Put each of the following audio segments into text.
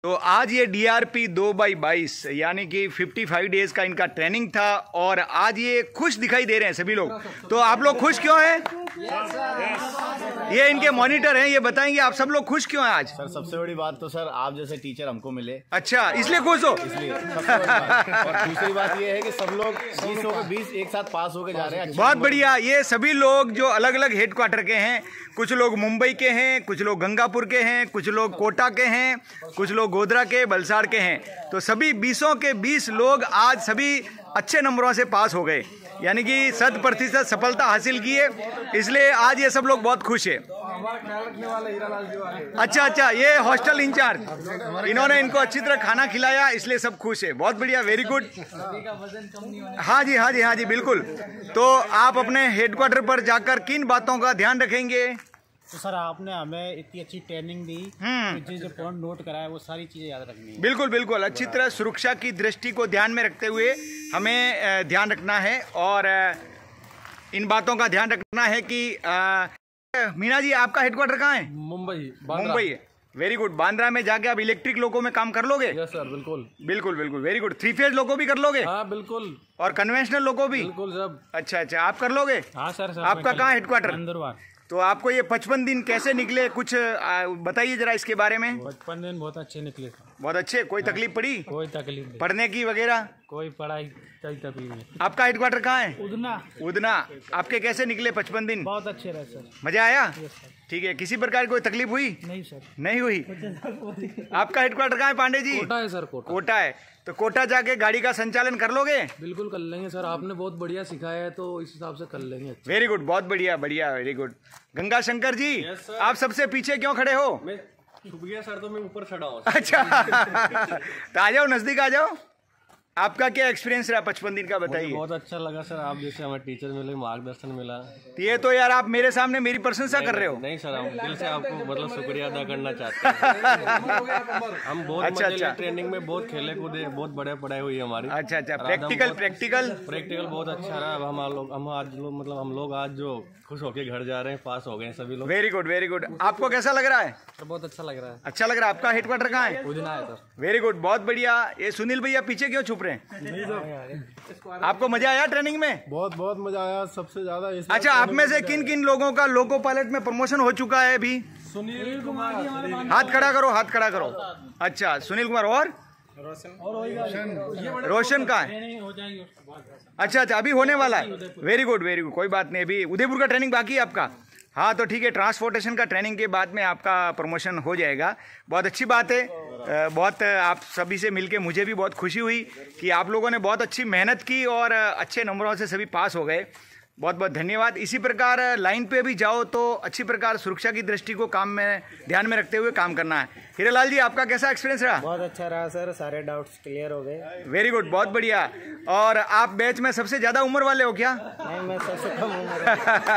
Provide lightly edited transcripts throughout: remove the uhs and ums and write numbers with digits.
तो आज ये DRP 2/22 यानी कि 55 डेज का इनका ट्रेनिंग था और आज ये खुश दिखाई दे रहे हैं सभी लोग। तो आप लोग खुश क्यों हैं? ये इनके मॉनिटर हैं, ये बताएंगे आप सब लोग खुश क्यों हैं आज? सर सबसे बड़ी बात तो सर आप जैसे टीचर हमको मिले। अच्छा, इसलिए खुश हो? इसलिए और दूसरी बात ये है कि सब लोग 20 एक साथ पास होके जा रहे हैं। बहुत बढ़िया। ये सभी लोग जो अलग अलग हेडक्वार्टर के हैं, कुछ लोग मुंबई के हैं, कुछ लोग गंगापुर के हैं, कुछ लोग कोटा के हैं, कुछ लोग गोधरा के, बलसाड़ के हैं। तो सभी 20 के 20 लोग आज सभी अच्छे नंबरों से पास हो गए, यानी कि 100% सफलता हासिल की है। इसलिए आज ये सब लोग बहुत खुश है। अच्छा, ये हॉस्टल इंचार्ज, इन्होंने इनको अच्छी तरह खाना खिलाया, इसलिए सब खुश है। बहुत बढ़िया, वेरी गुड। हाँ जी, बिल्कुल। तो आप अपने हेडक्वार्टर पर जाकर किन बातों का ध्यान रखेंगे? तो सर आपने हमें इतनी अच्छी ट्रेनिंग दी कि जो पॉइंट नोट कराया वो सारी चीजें याद रखनी है। बिल्कुल अच्छी तरह सुरक्षा की दृष्टि को ध्यान में रखते हुए हमें ध्यान रखना है और इन बातों का ध्यान रखना है कि मीना जी आपका हेडक्वार्टर कहाँ है? मुंबई है। Very good. बांद्रा में जाके आप इलेक्ट्रिक लोगों में काम कर लोगे? यस सर, बिल्कुल। Very good. 3 फेज लोगों भी कर लोगे? हाँ बिल्कुल। और कन्वेंशनल लोगों भी? बिल्कुल सब। अच्छा, आप कर लोगे? हाँ सर। आपका कहाँ हेडक्वार्टर? तो आपको ये 55 दिन कैसे निकले, कुछ बताइए जरा इसके बारे में। 55 दिन बहुत अच्छे निकले। बहुत अच्छे। कोई तकलीफ पड़ी? कोई तकलीफ नहीं। पढ़ने की वगैरह? कोई पढ़ाई कोई तकलीफ नहीं। आपका हेडक्वार्टर कहाँ है? उदना। आपके कैसे निकले 55 दिन? बहुत अच्छे रहे सर। मजा आया? ठीक है। किसी प्रकार की कोई तकलीफ हुई? नहीं सर। नहीं हुई। आपका हेडक्वार्टर कहाँ है पांडे जी? कोटा है सर। कोटा है। तो कोटा जाके गाड़ी का संचालन कर लोगे? बिल्कुल कर लेंगे सर, आपने बहुत बढ़िया सिखाया है तो इस हिसाब से कर लेंगे। वेरी गुड, बहुत बढ़िया, वेरी गुड। गंगा शंकर जी, आप सबसे पीछे क्यों खड़े हो? मैं छुप गया सर तो मैं ऊपर खड़ा हूँ। अच्छा तो आ जाओ, नजदीक आ जाओ। आपका क्या एक्सपीरियंस रहा 55 दिन का, बताइए। बहुत अच्छा लगा सर, आप जैसे हमें टीचर मिले, मार्गदर्शन मिला। ये तो यार आप मेरे सामने मेरी प्रशंसा कर रहे हो। नहीं सर, हम दिल से आपको मतलब शुक्रिया अदा करना चाहते हैं। हम बहुत अच्छा ट्रेनिंग में बहुत खेले कूदे, बहुत बढ़िया पढ़ाई हुई हमारी। अच्छा, प्रैक्टिकल बहुत अच्छा रहा। हम लोग आज जो खुश होके घर जा रहे हैं, पास हो गए सभी लोग। Very good. आपको कैसा लग रहा है? सर बहुत अच्छा लग रहा है। अच्छा लग रहा है। आपका हेडक्वार्टर कहाँ है? उदना है सर। वेरी गुड, बहुत बढ़िया। ये सुनील भैया पीछे क्यों छुप रहे हैं? आपको मजा आया ट्रेनिंग में? बहुत मजा आया, सबसे ज्यादा। अच्छा, आप में से किन लोगों का लोको पायलट में प्रमोशन हो चुका है अभी? सुनील कुमार। हाथ खड़ा करो। अच्छा, सुनील कुमार और रोशन का है? अच्छा, अभी होने वाला है। Very good. कोई बात नहीं, अभी उदयपुर का ट्रेनिंग बाकी है आपका। हाँ तो ठीक है, ट्रांसपोर्टेशन का ट्रेनिंग के बाद में आपका प्रमोशन हो जाएगा। बहुत अच्छी बात है। बहुत आप सभी से मिलके मुझे भी बहुत खुशी हुई कि आप लोगों ने बहुत अच्छी मेहनत की और अच्छे नंबरों से सभी पास हो गए। बहुत धन्यवाद। इसी प्रकार लाइन पे भी जाओ तो अच्छी प्रकार सुरक्षा की दृष्टि को ध्यान में रखते हुए काम करना है। हीरालाल जी, आपका कैसा एक्सपीरियंस रहा? बहुत अच्छा रहा सर, सारे डाउट्स क्लियर हो गए। वेरी गुड, बहुत बढ़िया। और आप बैच में सबसे ज्यादा उम्र वाले हो क्या? नहीं, मैं सबसे कम उम्र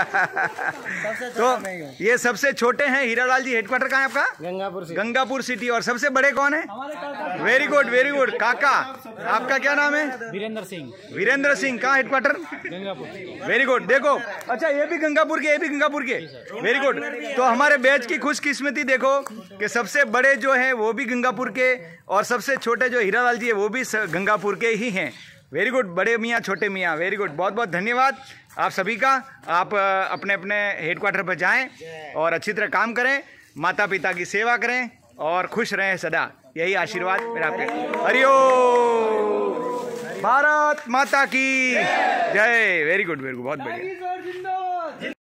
तो ये सबसे छोटे हैं। हीरालाल जी, हेडक्वार्टर कहाँ है आपका? गंगापुर सिटी। और सबसे बड़े कौन है? Very good. काका, आपका क्या नाम है? वीरेंद्र सिंह। कहाँ हेडक्वार्टर? गंगापुर। Very good. देखो, अच्छा ये भी गंगापुर के। Very good. तो हमारे बैच की खुशकिस्मती देखो कि सबसे बड़े जो है वो भी गंगापुर के और सबसे छोटे जो हीरालाल जी है वो भी गंगापुर के ही हैं। Very good. बड़े मियाँ छोटे मियाँ, वेरी गुड। बहुत धन्यवाद आप सभी का। आप अपने हेडक्वार्टर पर जाएं और अच्छी तरह काम करें, माता पिता की सेवा करें और खुश रहें सदा। यही आशीर्वाद मेरा आपके। हरिओम। भारत माता की जय। वेरी गुड, बहुत बढ़िया।